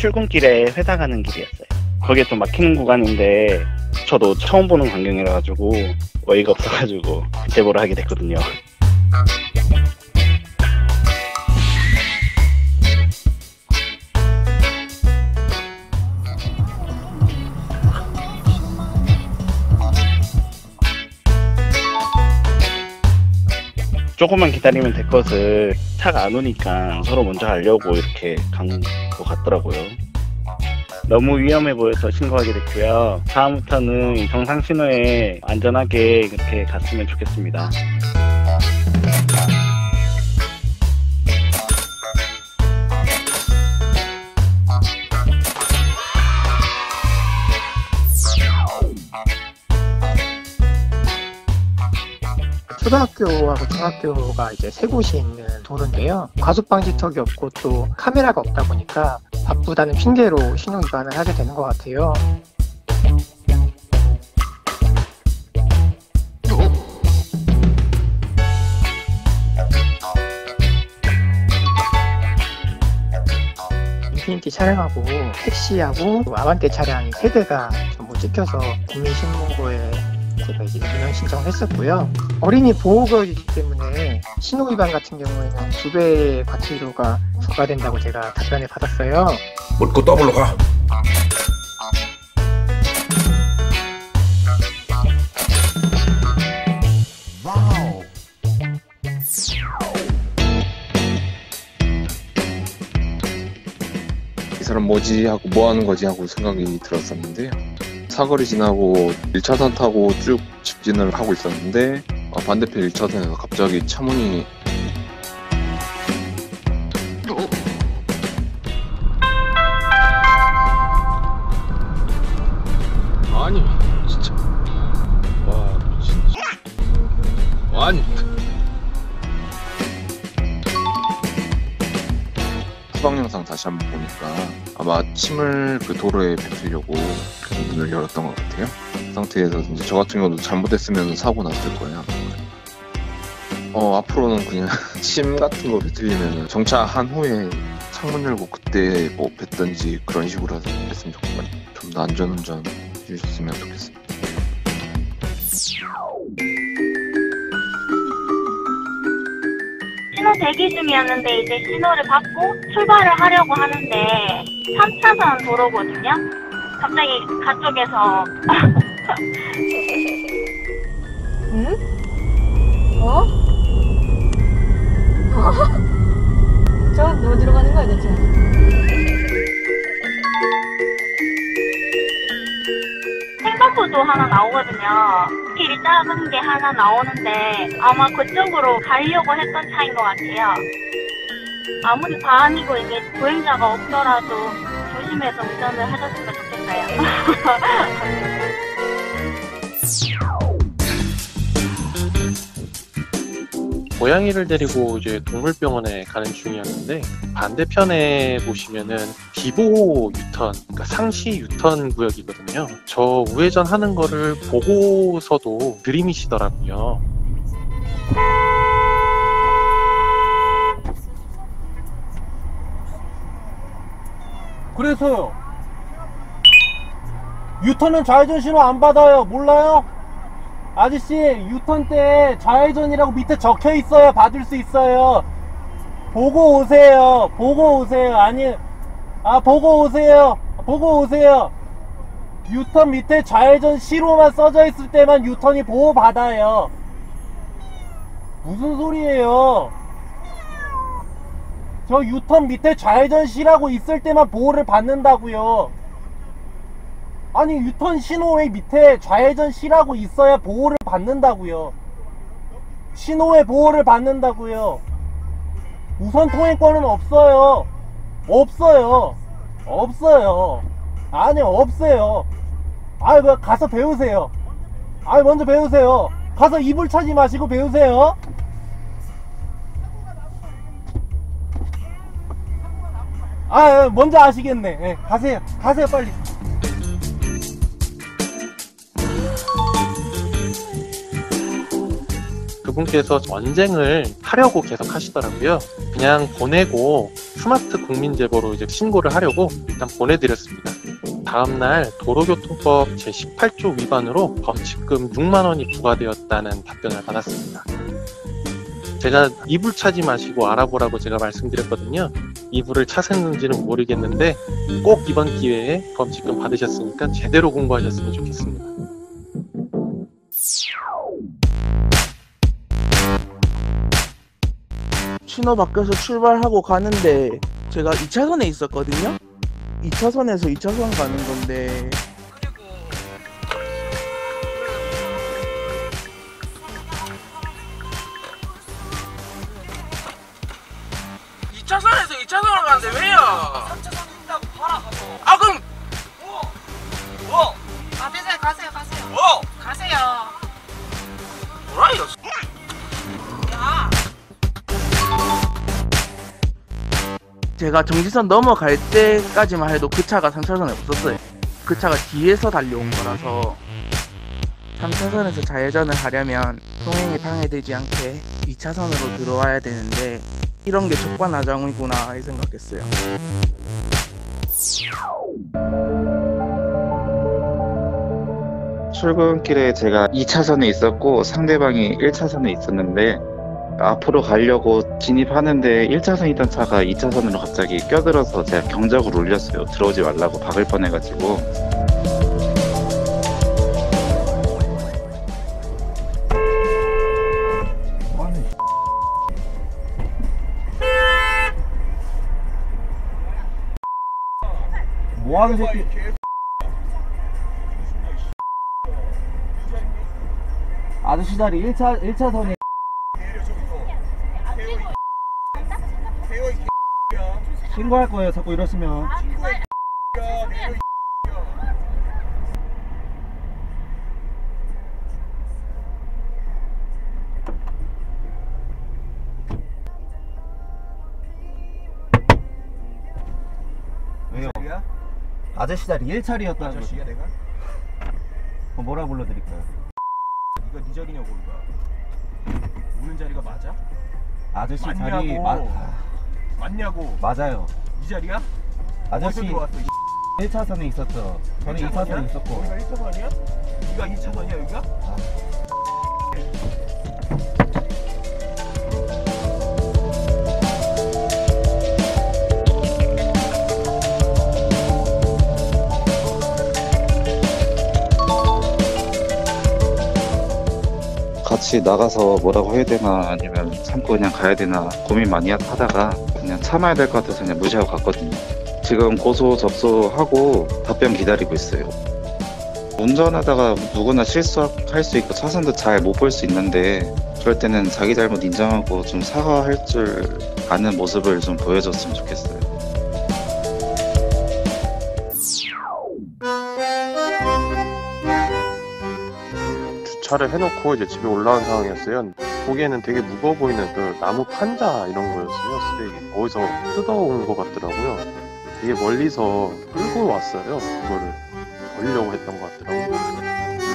출근길에 회사 가는 길이었어요. 거기에 좀 막히는 구간인데 저도 처음 보는 광경이라 가지고 어이가 없어가지고 제보를 하게 됐거든요. 조금만 기다리면 될 것을 차가 안 오니까 서로 먼저 가려고 이렇게 간 것 같더라고요. 너무 위험해 보여서 신고하게 됐고요. 다음부터는 정상 신호에 안전하게 이렇게 갔으면 좋겠습니다. 초등학교하고 중학교가 이제 세 곳이 있는 도로인데요. 과속 방지턱이 없고 또 카메라가 없다 보니까 바쁘다는 핑계로 신호 위반을 하게 되는 것 같아요. 인피니티 차량하고 택시하고 아반떼 차량이 세 대가 전부 찍혀서 국민신문고에 제가 이제 민원 신청을 했었고요. 어린이 보호구역이기 때문에 신호 위반 같은 경우에는 2배의 과태료가 부과된다고 제가 답변을 받았어요. 묻고 더블로 가. 이 사람 뭐지 하고 뭐 하는 거지 하고 생각이 들었었는데요. 사거리 지나고 1차선 타고 쭉 직진을 하고 있었는데 반대편 1차선에서 갑자기 차문이 아니 진짜 와 진짜 아니 후방 영상 다시 한번 보니까 아마 침을 그 도로에 뱉으려고 문을 열었던 것 같아요. 그 상태에서 이제 저 같은 경우도 잘못했으면 사고 났을 거예요. 앞으로는 그냥 침 같은 거 뱉으려면 정차한 후에 창문 열고 그때 뭐 뱉든지 그런 식으로 했으면 좋겠어요. 좀 더 안전운전 해주셨으면 좋겠습니다. 신호 대기 중이었는데 이제 신호를 받고 출발을 하려고 하는데 3차선 도로거든요. 갑자기 가쪽에서 응? 어? 저 어디로 가는 거야 대체? 생각보도 하나 나오거든요. 길이 작은 게 하나 나오는데 아마 그쪽으로 가려고 했던 차인 것 같아요. 아무리 밤이고 이게 보행자가 없더라도 조심해서 운전을 해줬으면 좋겠어요. 고양이를 데리고 이제 동물병원에 가는 중이었는데 반대편에 보시면은 비보호 유턴, 그러니까 상시 유턴 구역이거든요. 저 우회전 하는 거를 보고서도 들이미시더라고요. 그래서요. 유턴은 좌회전 신호 안 받아요. 몰라요? 아저씨 유턴 때 좌회전이라고 밑에 적혀 있어요. 받을 수 있어요. 보고 오세요. 보고 오세요. 아니 보고 오세요. 보고 오세요. 유턴 밑에 좌회전 시로만 써져 있을 때만 유턴이 보호 받아요. 무슨 소리예요? 저 유턴 밑에 좌회전 시라고 있을 때만 보호를 받는다고요. 아니 유턴 신호의 밑에 좌회전 시라고 있어야 보호를 받는다고요. 신호의 보호를 받는다고요. 우선 통행권은 없어요. 없어요. 없어요. 아니요 없어요. 아이고 가서 배우세요. 먼저 배우세요. 가서 이불 차지 마시고 배우세요. 먼저 아시겠네. 네, 가세요. 가세요 빨리. 그분께서 언쟁을 하려고 계속 하시더라고요. 그냥 보내고 스마트 국민제보로 이제 신고를 하려고 일단 보내드렸습니다. 다음날 도로교통법 제18조 위반으로 범칙금 6만 원이 부과되었다는 답변을 받았습니다. 제가 이불 차지 마시고 알아보라고 제가 말씀드렸거든요. 이불을 차셨는지는 모르겠는데 꼭 이번 기회에 범칙금 받으셨으니까 제대로 공부하셨으면 좋겠습니다. 신호 바뀌어서 출발하고 가는데 제가 2차선에 있었거든요. 2차선에서 2차선 가는 건데 차선에서 2차선으로 가는데 왜요? 3차선 있다고 봐라 가서. 아 그럼 뭐? 아 됐어요. 가세요. 뭐? 가세요. 뭐라 이거? 야. 제가 정지선 넘어갈 때까지만 해도 그 차가 3차선에 없었어요. 그 차가 뒤에서 달려온 거라서 3차선에서 좌회전을 하려면 통행이 방해되지 않게 2차선으로 들어와야 되는데 이런 게 적반하장이구나 생각했어요. 출근길에 제가 2차선에 있었고 상대방이 1차선에 있었는데 앞으로 가려고 진입하는데 1차선에 있던 차가 2차선으로 갑자기 껴들어서 제가 경적을 울렸어요. 들어오지 말라고 박을 뻔해가지고. 뭐하는 새끼. 아저씨 자리 1차선에 신고할 거예요. 자꾸 이러시면. 왜요? 아저씨 자리 1차리였다는 거지. 아저씨야 내가? 뭐라 불러드릴까요? 이거 네 자리냐고 이거. 오는 자리가 맞아? 아저씨 맞냐고. 자리 맞냐고. 맞아요. 네 자리야? 아저씨 어디서 들어왔어? 1차선에 있었죠. 저는 2차선에 있었고. 여기가 1차선이야? 네가 2차선이야 여기가? 같이 나가서 뭐라고 해야 되나 아니면 참고 그냥 가야 되나 고민 많이 하다가 그냥 참아야 될 것 같아서 그냥 무시하고 갔거든요. 지금 고소 접수하고 답변 기다리고 있어요. 운전하다가 누구나 실수할 수 있고 차선도 잘 못 볼 수 있는데 그럴 때는 자기 잘못 인정하고 좀 사과할 줄 아는 모습을 좀 보여줬으면 좋겠어요. 주차를 해놓고 이제 집에 올라온 상황이었어요. 보기에는 되게 무거워 보이는 그 나무 판자 이런 거였어요. 쓰레기. 어디서 뜯어온 것 같더라고요. 되게 멀리서 끌고 왔어요. 그거를 버리려고 했던 것 같더라고요.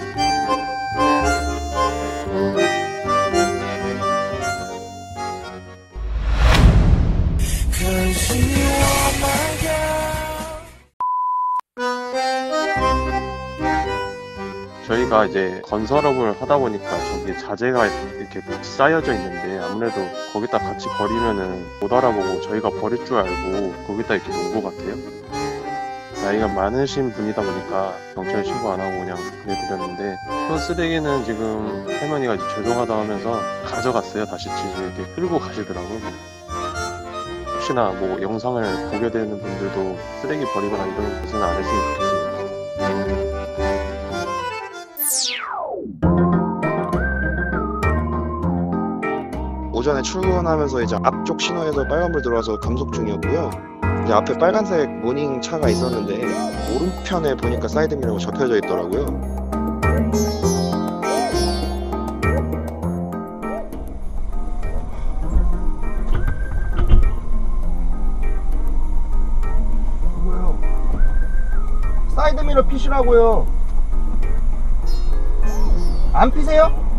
저희가 이제 건설업을 하다 보니까 저기에 자재가 이렇게 쌓여져 있는데 아무래도 거기다 같이 버리면은 못 알아보고 저희가 버릴 줄 알고 거기다 이렇게 놓은 것 같아요. 나이가 많으신 분이다 보니까 경찰 신고 안 하고 그냥 보내드렸는데 그 쓰레기는 지금 할머니가 이제 죄송하다 하면서 가져갔어요. 다시 집에 이렇게 끌고 가시더라고요. 혹시나 뭐 영상을 보게 되는 분들도 쓰레기 버리거나 이런 것은 안 했으면 좋겠습니다. 오전에 출근하면서 이제 앞쪽 신호에서 빨간불 들어와서 감속 중이었고요. 이제 앞에 빨간색 모닝 차가 있었는데 오른편에 보니까 사이드미러가 접혀져 있더라고요. 뭐예요? 사이드미러 피시라고요. 안 피세요?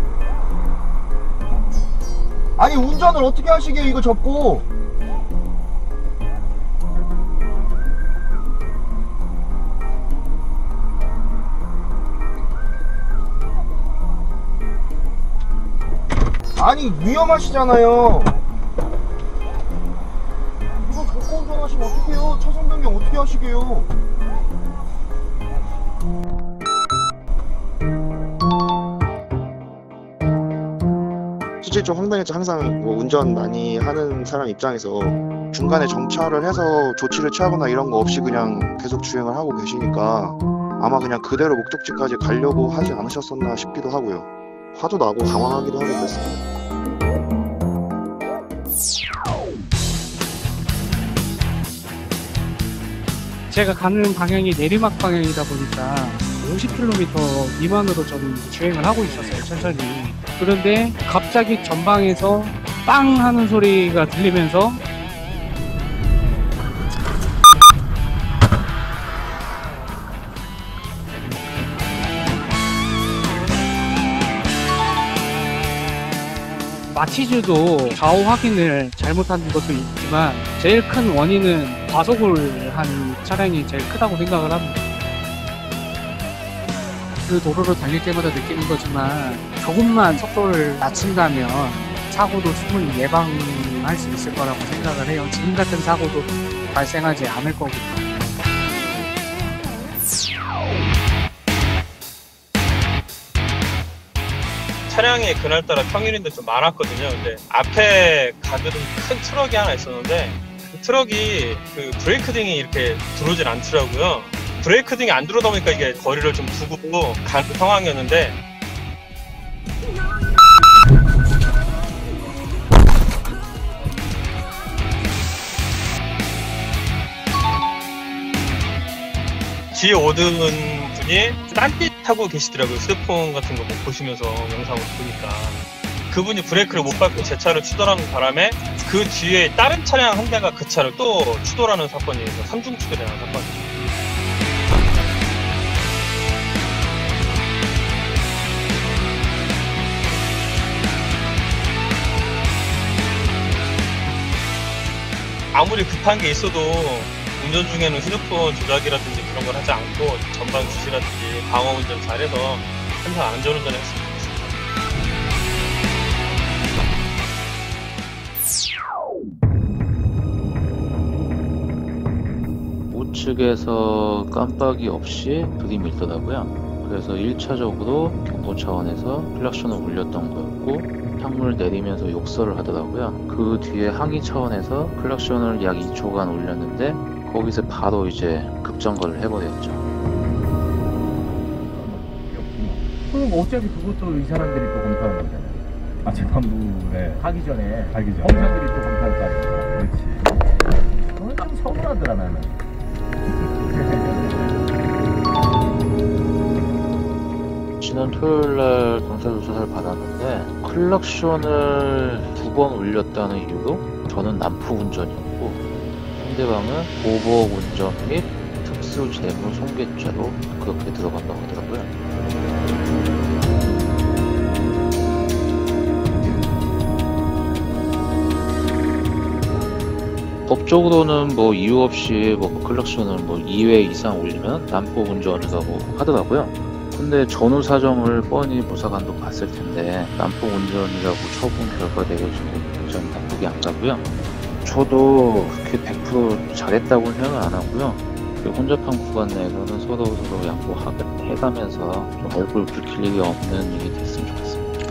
아니 운전을 어떻게 하시게요 이거 접고. 아니 위험하시잖아요. 이거 잡고 운전하시면 어떡해요? 차선 변경 어떻게 하시게요? 실질적으로 황당했죠. 항상 뭐 운전 많이 하는 사람 입장에서 중간에 정차를 해서 조치를 취하거나 이런 거 없이 그냥 계속 주행을 하고 계시니까 아마 그냥 그대로 목적지까지 가려고 하지 않으셨었나 싶기도 하고요. 화도 나고 당황하기도 하고 그랬습니다. 제가 가는 방향이 내리막 방향이다 보니까 50km 미만으로 저는 주행을 하고 있었어요, 천천히. 그런데 갑자기 전방에서 빵 하는 소리가 들리면서 마티즈도 좌우 확인을 잘못한 것도 있지만 제일 큰 원인은 과속을 한 차량이 제일 크다고 생각을 합니다. 그 도로를 달릴 때마다 느끼는 거지만 조금만 속도를 낮춘다면 사고도 충분히 예방할 수 있을 거라고 생각을 해요. 지금 같은 사고도 발생하지 않을 거고요. 차량이 그날따라 평일인데 좀 많았거든요. 근데 앞에 가드는 큰 트럭이 하나 있었는데 그 트럭이 그 브레이크 등이 이렇게 들어오질 않더라고요. 브레이크 등이 안 들어오다 보니까 이게 거리를 좀 두고 가는 상황이었는데 뒤에 오던 분이 딴짓하고 계시더라고요. 휴대폰 같은 거 보시면서 영상을 보니까 그분이 브레이크를 못 밟고 제 차를 추돌하는 바람에 그 뒤에 다른 차량 한 대가 그 차를 또 추돌하는 사건이 삼중 추돌이라는 사건이에요. 아무리 급한 게 있어도 운전 중에는 휴대폰 조작이라든지 그런 걸 하지 않고 전방 주시라든지 방어 운전 잘해서 항상 안전운전 했으면 좋겠습니다. 우측에서 깜빡이 없이 들이밀더라고요. 그래서 1차적으로 경고 차원에서 클락션을 울렸던 거였고 창문을 내리면서 욕설을 하더라고요. 그 뒤에 항의 차원에서 클락션을 약 2초간 울렸는데 거기서 바로 이제 급정거를 해버렸죠. 그럼 어차피 그것도 이 사람들이 또 검토하는 거잖아요. 아, 재판부에 하기 전에 검사들이 또 검토할 거 아니야. 그렇지. 그건 좀 서운하더라 나는. 지난 토요일날 경찰 조사를 받았는데 클락션을 2번 울렸다는 이유로 저는 난폭 운전이었고 상대방은 보복 운전 및 특수 재무 손괴죄로 그렇게 들어간다고 하더라고요. 법적으로는 뭐 이유 없이 뭐 클락션을 뭐 2회 이상 울리면 난폭 운전이라고 하더라고요. 근데 전후 사정을 뻔히 보사관도 봤을 텐데 난폭 운전이라고 처분 결과 내려지고 전 납득이 안 가고요. 저도 그렇게 100% 잘했다고는 생각을 안 하고요. 혼잡한 구간 내에서는 서로 양보해가면서 좀 얼굴 붉힐 일이 없는 일이 됐으면 좋겠습니다.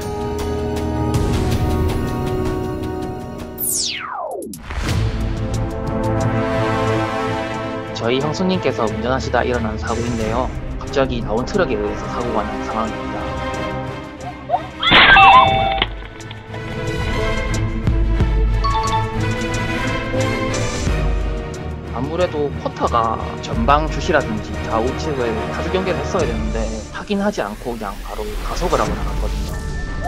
저희 형수님께서 운전하시다 일어난 사고인데요. 갑자기 나온 트럭에 의해서 사고가 난 상황입니다. 아무래도 포터가 전방 주시라든지 좌우측을 타주 경계를 했어야 되는데 확인하지 않고 그냥 바로 가속을 하고 나갔거든요.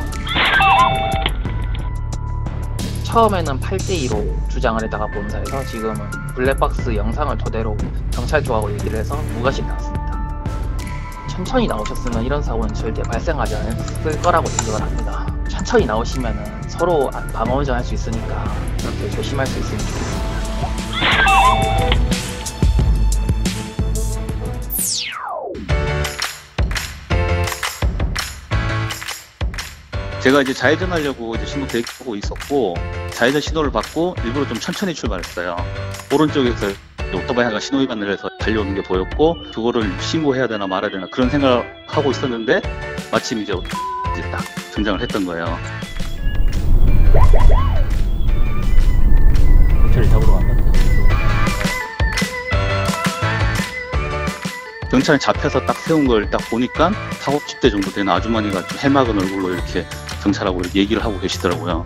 처음에는 8대2로 주장을 했다가 본사에서 지금은 블랙박스 영상을 토대로 경찰교하고 얘기를 해서 무과실이 나왔습니다. 천천히 나오셨으면 이런 사고는 절대 발생하지 않았을 거라고 생각을 합니다. 천천히 나오시면 서로 방어운전 할 수 있으니까 그렇게 조심할 수 있으면 좋겠습니다. 제가 이제 좌회전하려고 이제 신호 대기하고 있었고 좌회전 신호를 받고 일부러 좀 천천히 출발했어요. 오른쪽에서 오토바이가 신호 위반을 해서 달려오는 게 보였고 그거를 신고해야 되나 말아야 되나 그런 생각하고 있었는데 마침 이제 딱 등장을 했던 거예요. 경찰이 잡으러 간다. 경찰이 잡혀서 딱 세운 걸 딱 보니까 40, 50대 정도 되는 아주머니가 좀 해맑은 얼굴로 이렇게 경찰하고 이렇게 얘기를 하고 계시더라고요.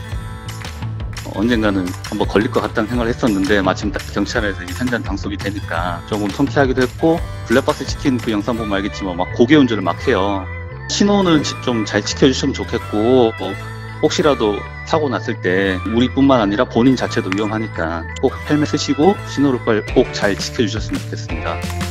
언젠가는 한번 걸릴 것 같다는 생각을 했었는데 마침 딱 경찰에서 현장 단속이 되니까 조금 통쾌하기도 했고 블랙박스 찍힌 그 영상 보면 알겠지만 막 고개 운전을 막 해요. 신호는 좀 잘 지켜주시면 좋겠고 혹시라도 사고 났을 때 우리뿐만 아니라 본인 자체도 위험하니까 꼭 헬멧 쓰시고 신호를 꼭 잘 지켜주셨으면 좋겠습니다.